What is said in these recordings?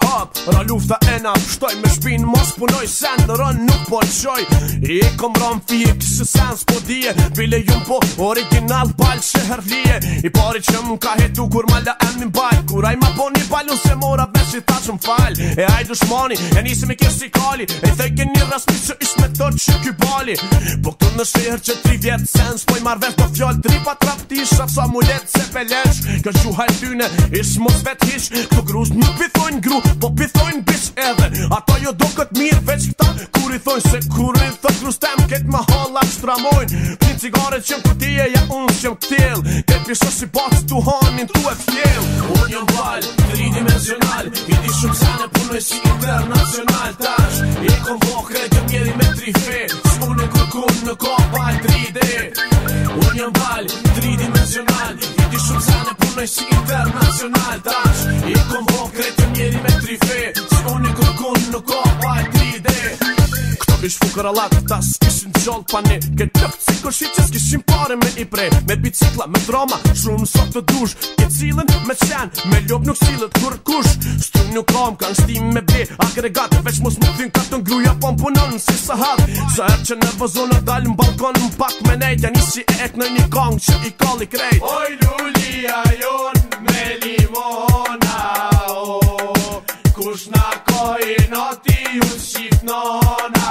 hap, ra lufta e na pështoj me shpin mos punoj sen në rën nuk po qoj I kom ron fije kisë sens po dije bile jum po original bal që herlije I pari që m'ka hetu kur ma la emnin bal Kuraj ma po një balu se mora vesh I ta që m'fall E aj dushmani e nisi me kjerë si kali E thejke një rasmi që ish me tërë që ky bali Po këtu në shliher që 3 vjetë sens Po I mar vesh do fjall dripa traptisha Sa mulet se pelesh Kjo gjuha e tyne ish mos vet hish Këtu gruz nuk pithojnë gru Po pithojnë bish edhe Ato jo do këtë mirë veç këta Kur I thojnë se kur I thot gruz tem Ket ma halla stramojnë Pin cigare që m'kutije ja unë që m'ktil Ket pisho si bacë tu hanin tu e fjell Unë jom val, tridimensional I di shumë sene punoj si internacional Tash, I kom vokre të mjeri me 3 fe Si unë e kërkun në ka val 3D Unë jom val, tridimensional I di shumë sene punoj si internacional Tash, I kom vokre të mjeri me 3 fe Si unë e kërkun në ka val 3D Ish fukarallat, ta s'kishin gjoll pa ne Këtë lëft si kërshi që s'kishin pare me I prej Me bicikla, me drama, shumë sot të dush Këtë cilën me qen, me lop nuk silët kur kush Stum nuk kam, kanë shtim me ble Agregat, veç mos më thyn ka të ngruja Po m'punon si sahat Sa her që në vëzona dal m'balkon m'pak me nejt Ja nisi e ek në një kong që I kalli krejt Oj lulia jon me limona Kush na koj nati ju shqip nona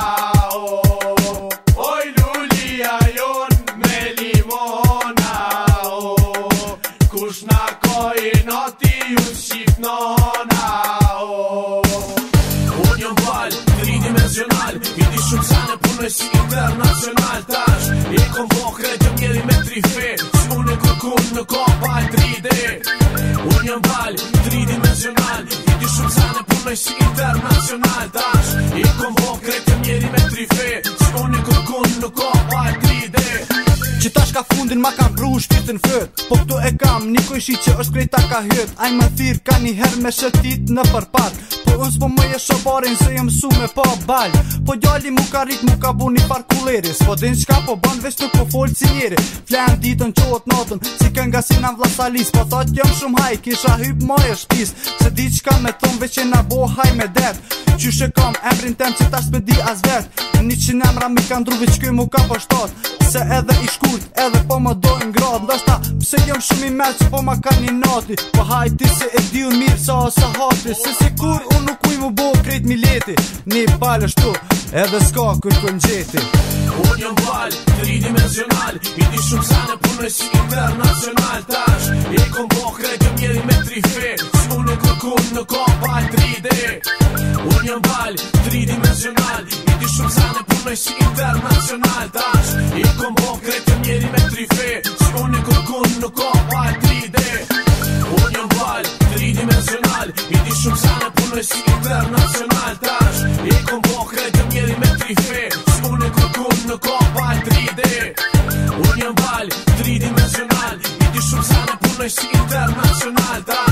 Oj lulia jon me limona Kush na koj nati ju shqip nona Unë jom val, tridimensional I di shumë sene punoj si internacional Tash, I kom vokre të mjeri me 3 fe Si unë e kërkun në ka val 3D Unë jom val, tridimensional I di shumë sene punoj si internacional Tash, I kom vokre të mjeri me 3 fe Si unë e kërkun në ka val 3D Qitash ka fundin ma kam pru shpirtin fët Po këtu e kam një kojshi që është krejta ka hyt Aj më thirë ka një her me shëtit në përpat Po unë s'po më jesho barin se jëm su me pa bal Po gjalli mu ka rik mu ka bu një par kulleri S'po din qka po ban veç nuk po folë si njeri Flen ditën qohet natën si kënga si në vlasalis Po thot jëm shumë haj kisha hyp ma e shpis Se di qka me thon veç e na bo haj me det Qyshe kam emrin tem që tash me di as vet 100 emra mi ka ndru veç këj mu ka pashtat Se edhe I shkurt, edhe po më dojnë grad Ndashta, pse jom shumë I me që po ma ka një nati Po hajti se e di unë mirë sa ose hati Se si kur unë nuk uj mu bo krejt mi leti Një palë shtu, edhe s'ka kërkën gjeti Unë jom val, tridimensional I di shumë sene punoj si internacional Tash, I kom vokre të mjeri me 3 fe Si unë e kërkun në ka val 3D Unë jom val, tridimensional I di shumë sene punoj si internacional Tash, I kom vokre të mjeri me 3 fe Si unë e kërkun në ka val 3D Unë jom val, tridimensional I di shumë sene punoj si internacional Tash, I kom vokre të mjeri me 3 fe Si unë e kërkun në ka val 3D Unë jom val, tridimensional I di shumë sene punoj si internacional Tash